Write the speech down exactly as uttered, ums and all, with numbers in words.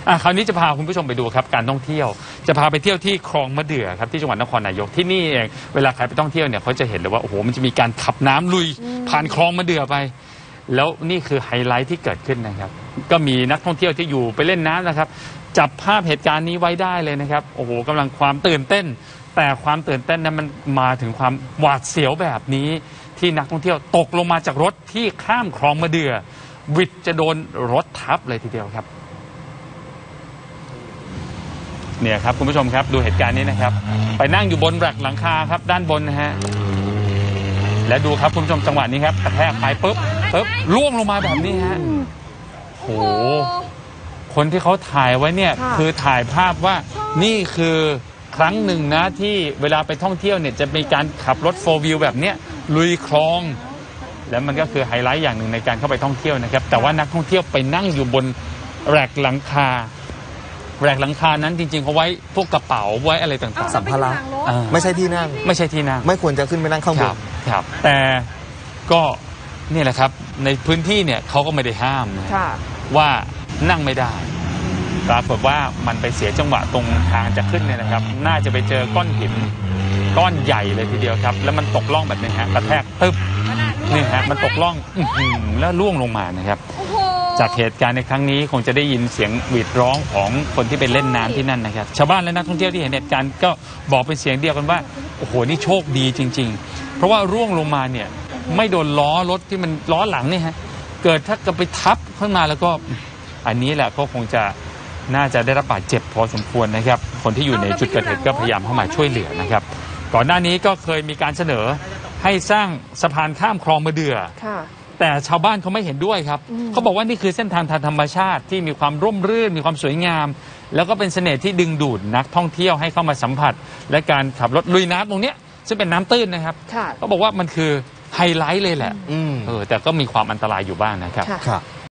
อ่ะคราวนี้จะพาคุณผู้ชมไปดูครับการท่องเที่ยวจะพาไปเที่ยวที่คลองมะเดื่อครับที่จังหวัดนครนายกที่นี่เองเวลาใครไปท่องเที่ยวเนี่ยเขาจะเห็นเลยว่าโอ้โหมันจะมีการขับน้ำลุยผ่านคลองมะเดื่อไปแล้วนี่คือไฮไลท์ที่เกิดขึ้นนะครับก็มีนักท่องเที่ยวที่อยู่ไปเล่นน้ำนะครับจับภาพเหตุการณ์นี้ไว้ได้เลยนะครับโอ้โหกำลังความตื่นเต้นแต่ความตื่นเต้นนั้นมันมาถึงความหวาดเสียวแบบนี้ที่นักท่องเที่ยวตกลงมาจากรถที่ข้ามคลองมะเดื่อวิทย์จะโดนรถทับเลยทีเดียวครับเนี่ยครับคุณผู้ชมครับดูเหตุการณ์นี้นะครับไปนั่งอยู่บนแรกหลังคาครับด้านบนนะฮะและดูครับคุณผู้ชมจังหวะนี้ครับกระแทกไปปุ๊บปุ๊บล่วงลงมาแบบนี้ฮะโอ้โหคนที่เขาถ่ายไว้เนี่ยคือถ่ายภาพว่านี่คือครั้งหนึ่งนะที่เวลาไปท่องเที่ยวเนี่ยจะมีการขับรถโฟร์วิวแบบเนี้ยลุยคลองแล้วมันก็คือไฮไลท์อย่างหนึ่งในการเข้าไปท่องเที่ยวนะครับแต่ว่านักท่องเที่ยวไปนั่งอยู่บนแรกหลังคาแรกหลังคานั้นจริงๆเขาไว้พวกกระเป๋าไว้อะไรต่างๆสัมภาระไม่ใช่ที่นั่งไม่ใช่ที่นั่งไม่ควรจะขึ้นไปนั่งข้างบนครับแต่ก็นี่แหละครับในพื้นที่เนี่ยเขาก็ไม่ได้ห้ามนะว่านั่งไม่ได้ปรากฏว่ามันไปเสียจังหวะตรงทางจะขึ้นเนี่ยนะครับน่าจะไปเจอก้อนหินก้อนใหญ่เลยทีเดียวครับแล้วมันตกล่องแบบนี้ฮะกระแทกตึ๊บนี่ฮะมันตกล่องแล้วล่วงลงมานะครับจากเหตุการณ์ในครั้งนี้คงจะได้ยินเสียงหวีดร้องของคนที่ไปเล่นน้ำที่นั่นนะครับชาวบ้านและนักท่องเที่ยวที่เห็นเหตุการณ์ก็บอกเป็นเสียงเดียวกันว่าโอ้โหนี่โชคดีจริงๆเพราะว่าร่วงลงมาเนี่ยไม่โดนล้อรถที่มันล้อหลังนี่ฮะเกิดถ้าเกิดไปทับขึ้นมาแล้วก็อันนี้แหละก็คงจะน่าจะได้รับบาดเจ็บพอสมควรนะครับคนที่อยู่ในจุดเกิดเหตุก็พยายามเข้ามาช่วยเหลือนะครับก่อนหน้านี้ก็เคยมีการเสนอให้สร้างสะพานข้ามคลองมะเดื่อแต่ชาวบ้านเขาไม่เห็นด้วยครับเขาบอกว่านี่คือเส้นทางทางธรรมชาติที่มีความร่มรื่นมีความสวยงามแล้วก็เป็นเสน่ห์ที่ดึงดูดนักท่องเที่ยวให้เข้ามาสัมผัสและการขับรถลุยน้ำตรงนี้ซึ่งเป็นน้ำตื้นนะครับเขาบอกว่ามันคือไฮไลท์เลยแหละเออแต่ก็มีความอันตรายอยู่บ้างนะครับ